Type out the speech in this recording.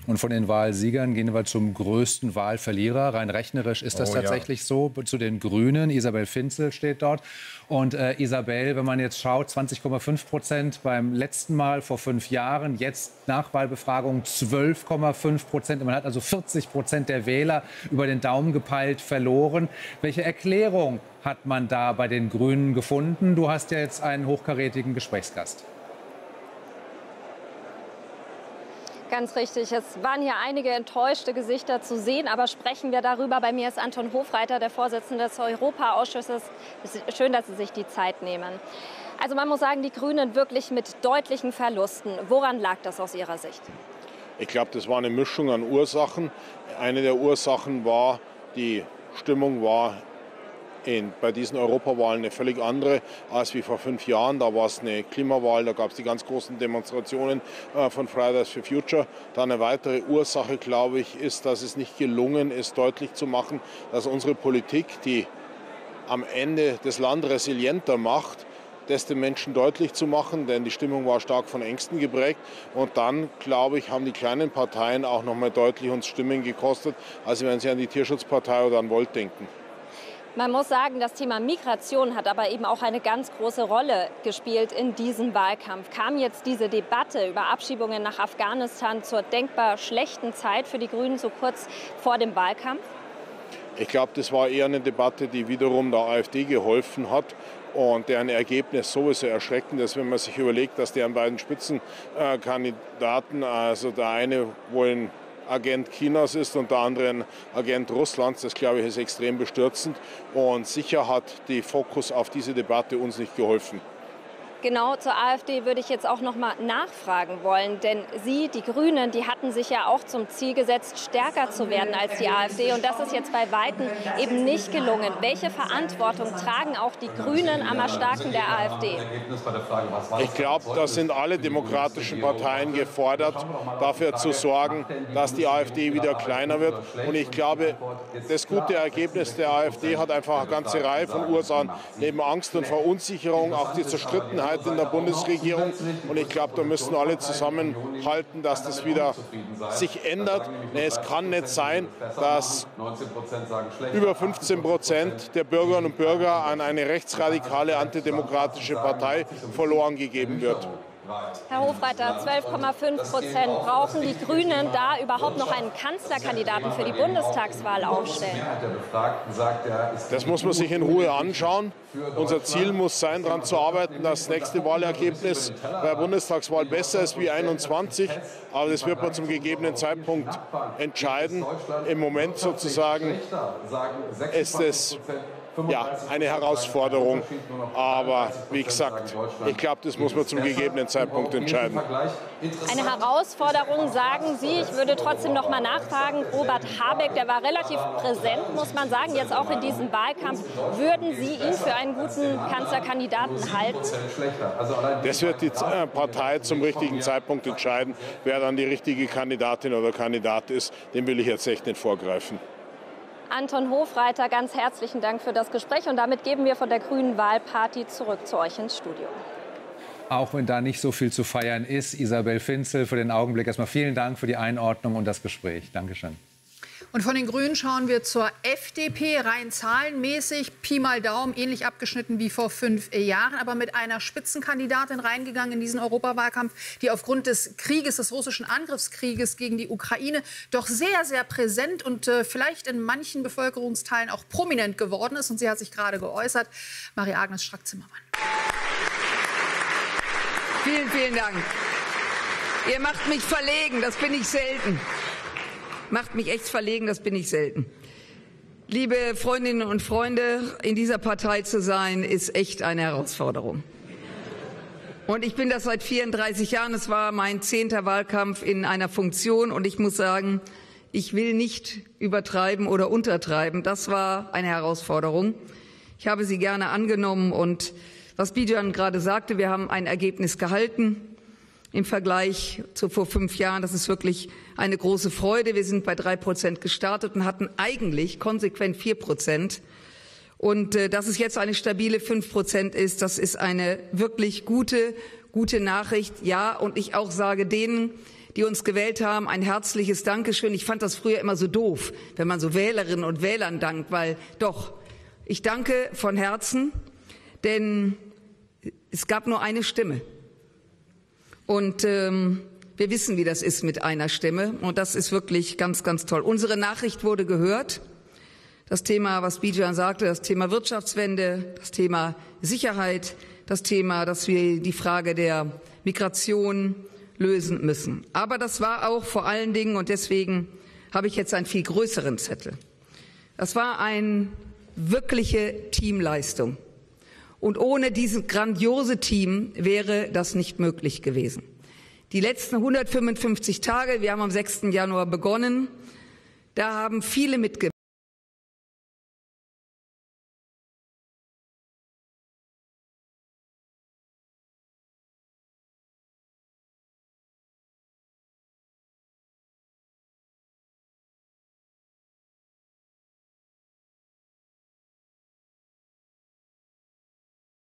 Und von den Wahlsiegern gehen wir zum größten Wahlverlierer. Rein rechnerisch ist das tatsächlich so. Zu den Grünen. Isabel Finzel steht dort. Und Isabel, wenn man jetzt schaut, 20,5% beim letzten Mal vor 5 Jahren. Jetzt Nachwahlbefragung 12,5%. Man hat also 40% der Wähler über den Daumen gepeilt verloren. Welche Erklärung hat man da bei den Grünen gefunden? Du hast ja jetzt einen hochkarätigen Gesprächsgast. Ganz richtig. Es waren hier einige enttäuschte Gesichter zu sehen, aber sprechen wir darüber. Bei mir ist Anton Hofreiter, der Vorsitzende des Europaausschusses. Schön, dass Sie sich die Zeit nehmen. Also man muss sagen, die Grünen wirklich mit deutlichen Verlusten. Woran lag das aus Ihrer Sicht? Ich glaube, das war eine Mischung an Ursachen. Eine der Ursachen war, die Stimmung war bei diesen Europawahlen eine völlig andere als wie vor 5 Jahren. Da war es eine Klimawahl, da gab es die ganz großen Demonstrationen von Fridays for Future. Dann eine weitere Ursache, glaube ich, ist, dass es nicht gelungen ist, deutlich zu machen, dass unsere Politik, die am Ende das Land resilienter macht, das den Menschen deutlich zu machen, denn die Stimmung war stark von Ängsten geprägt. Und dann, glaube ich, haben die kleinen Parteien auch noch mal deutlich uns Stimmen gekostet, also wenn Sie an die Tierschutzpartei oder an Volt denken. Man muss sagen, das Thema Migration hat aber eben auch eine ganz große Rolle gespielt in diesem Wahlkampf. Kam jetzt diese Debatte über Abschiebungen nach Afghanistan zur denkbar schlechten Zeit für die Grünen so kurz vor dem Wahlkampf? Ich glaube, das war eher eine Debatte, die wiederum der AfD geholfen hat und deren Ergebnis sowieso erschreckend ist, wenn man sich überlegt, dass deren beiden Spitzenkandidaten, also der eine wohl ein Agent Chinas ist und der andere ein Agent Russlands. Das, glaube ich, ist extrem bestürzend. Und sicher hat der Fokus auf diese Debatte uns nicht geholfen. Genau, zur AfD würde ich jetzt auch noch mal nachfragen wollen. Denn Sie, die Grünen, die hatten sich ja auch zum Ziel gesetzt, stärker zu werden als die AfD. Und das ist jetzt bei Weitem eben nicht gelungen. Welche Verantwortung tragen auch die Grünen am Erstarken der AfD? Ich glaube, da sind alle demokratischen Parteien gefordert, dafür zu sorgen, dass die AfD wieder kleiner wird. Und ich glaube, das gute Ergebnis der AfD hat einfach eine ganze Reihe von Ursachen. Neben Angst und Verunsicherung auch die Zerstrittenheit in der Bundesregierung. Und ich glaube, da müssen alle zusammenhalten, dass das wieder sich ändert. Es kann nicht sein, dass über 15% der Bürgerinnen und Bürger an eine rechtsradikale, antidemokratische Partei verloren gegeben wird. Herr Hofreiter, 12,5% brauchen die Grünen da überhaupt noch einen Kanzlerkandidaten für die Bundestagswahl aufstellen? Das muss man sich in Ruhe anschauen. Unser Ziel muss sein, daran zu arbeiten, dass das nächste Wahlergebnis bei der Bundestagswahl besser ist wie 21. Aber das wird man zum gegebenen Zeitpunkt entscheiden. Im Moment sozusagen ist es eine Herausforderung. Aber wie gesagt, ich glaube, das muss man zum gegebenen Zeitpunkt entscheiden. Eine Herausforderung, sagen Sie. Ich würde trotzdem noch mal nachfragen. Robert Habeck, der war relativ präsent, muss man sagen, jetzt auch in diesem Wahlkampf. Würden Sie ihn für einen guten Kanzlerkandidaten halten? Das wird die Partei zum richtigen Zeitpunkt entscheiden. Wer dann die richtige Kandidatin oder Kandidat ist, dem will ich jetzt echt nicht vorgreifen. Anton Hofreiter, ganz herzlichen Dank für das Gespräch. Und damit geben wir von der Grünen Wahlparty zurück zu euch ins Studio. Auch wenn da nicht so viel zu feiern ist, Isabel Finzel, für den Augenblick erstmal vielen Dank für die Einordnung und das Gespräch. Dankeschön. Und von den Grünen schauen wir zur FDP, rein zahlenmäßig, Pi mal Daumen, ähnlich abgeschnitten wie vor 5 Jahren, aber mit einer Spitzenkandidatin reingegangen in diesen Europawahlkampf, die aufgrund des Krieges, des russischen Angriffskrieges gegen die Ukraine, doch sehr, sehr präsent und vielleicht in manchen Bevölkerungsteilen auch prominent geworden ist. Und sie hat sich gerade geäußert. Marie-Agnes Strack-Zimmermann. Vielen, vielen Dank. Ihr macht mich verlegen, das bin ich selten. Macht mich echt verlegen, das bin ich selten. Liebe Freundinnen und Freunde, in dieser Partei zu sein, ist echt eine Herausforderung. Und ich bin das seit 34 Jahren. Es war mein 10. Wahlkampf in einer Funktion. Und ich muss sagen, ich will nicht übertreiben oder untertreiben. Das war eine Herausforderung. Ich habe sie gerne angenommen. Und was Bijan gerade sagte, wir haben ein Ergebnis gehalten. Im Vergleich zu vor 5 Jahren, das ist wirklich eine große Freude. Wir sind bei 3% gestartet und hatten eigentlich konsequent 4%. Und dass es jetzt eine stabile 5% ist, das ist eine wirklich gute Nachricht. Ja, und ich auch sage denen, die uns gewählt haben, ein herzliches Dankeschön. Ich fand das früher immer so doof, wenn man so Wählerinnen und Wählern dankt, weil doch, ich danke von Herzen, denn es gab nur eine Stimme. Und wir wissen, wie das ist mit einer Stimme. Und das ist wirklich ganz, ganz toll. Unsere Nachricht wurde gehört. Das Thema, was Bijan sagte, das Thema Wirtschaftswende, das Thema Sicherheit, das Thema, dass wir die Frage der Migration lösen müssen. Aber das war auch vor allen Dingen, und deswegen habe ich jetzt einen viel größeren Zettel. Das war eine wirkliche Teamleistung. Und ohne dieses grandiose Team wäre das nicht möglich gewesen. Die letzten 155 Tage, wir haben am 6. Januar begonnen, da haben viele mitgewirkt.